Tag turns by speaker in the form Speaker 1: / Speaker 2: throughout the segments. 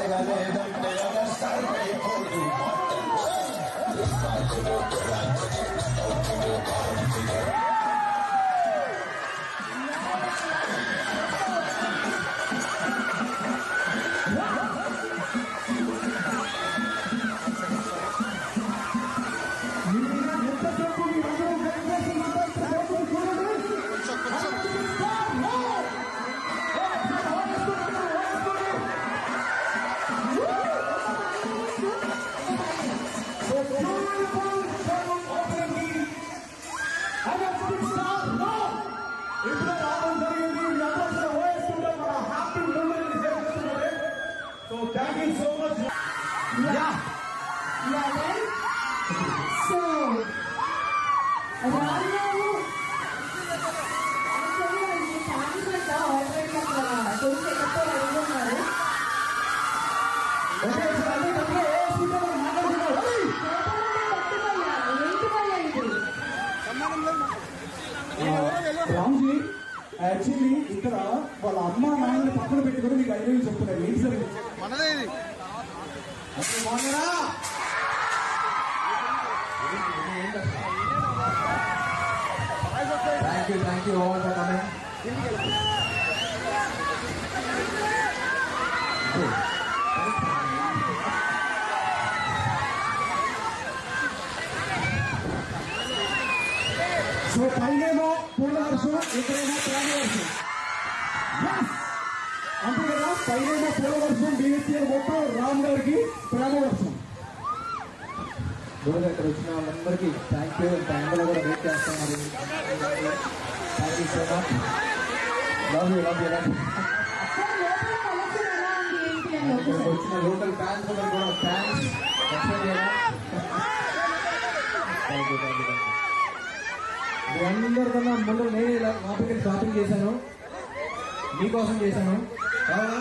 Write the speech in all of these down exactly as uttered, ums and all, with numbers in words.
Speaker 1: So thank you so much.
Speaker 2: Yeah. Yeah, then. So, Rana, actually, I thank you for already don't take up for everyone.
Speaker 1: Okay, so I think okay, yes, we can handle it. Ramji, actually, ఇక్కడ వాళ్ళ అమ్మ నాయన పక్కన పెట్టుకుని మీకు ఐదు వేలు చెప్తున్నారు ఏంటి సార్ మనదే ఇది thank you thank you all for coming so పైనేమో పూల వర్షం ఇక్కడేమో ప్రేమ వర్షం అంతే కదా పైనేమో పూల వర్షం బీఎస్సీఎల్ మొత్తం రామ్ గారికి ప్రేమ వర్షం రోజు ఇక్కడ వచ్చిన వాళ్ళందరికీ థ్యాంక్ యూ బ్యాంకులో కూడా వెయిట్ చేస్తున్నారు thank you so much love you love you love you వచ్చిన లోకల్ ఫ్యాన్స్ కూడా fans thank you thank you thank you అందరికన్నా ముందు నేను ఇలా మార్కెట్ షాపింగ్ చేశాను మీకోసం చేశాను అవునా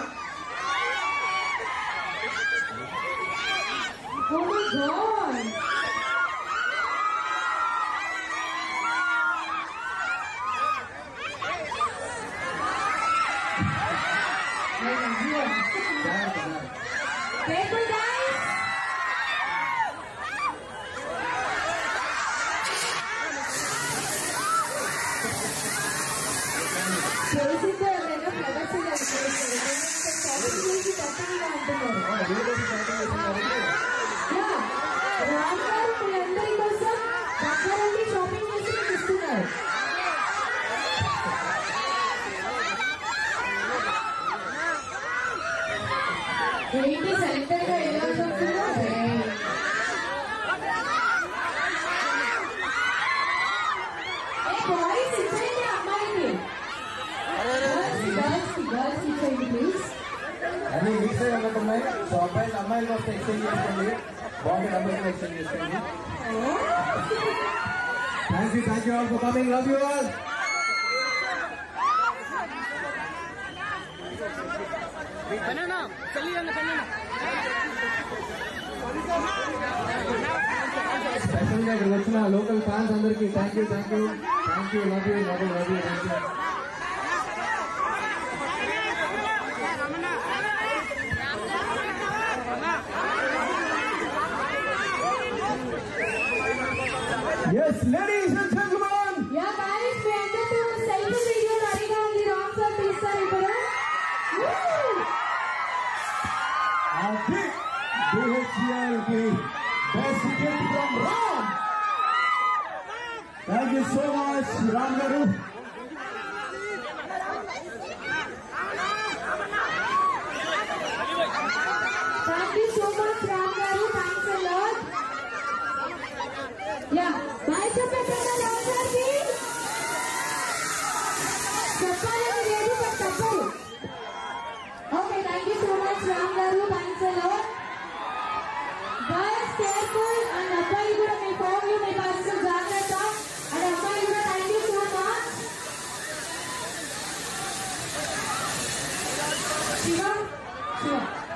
Speaker 1: అన్ని మిక్స్ అయి ఉన్నట్టున్నాయి సో అబ్బాయిలు అమ్మాయిలు వస్తే ఎక్స్చేంజ్ చేసుకోండి బాగుంది అబ్బాయిలు ఎక్స్చేంజ్ చేసుకోండి thank you thank you all for coming love you all special గా ఇక్కడ వచ్చిన లోకల్ ఫ్యాన్స్ అందరికీ thank you thank you thank you love you love you love you thank you Yes, ladies and gentlemen.
Speaker 2: Yeah, guys, we ended the selfie video. Ariga on the wrong side, please, sir.
Speaker 1: A big B H L best gift from Ram. Thank you so much, Ram Garu.
Speaker 2: Thank you so much, Ram Garu. Thanks a lot. Yeah, bye, sir. Okay, thank you so much, Ram Garu. Thanks a lot. Guys, careful and Abbai Gura may form you may pass the Jagrata and Abbai Gura, thank you so much. Shiva, Shiva.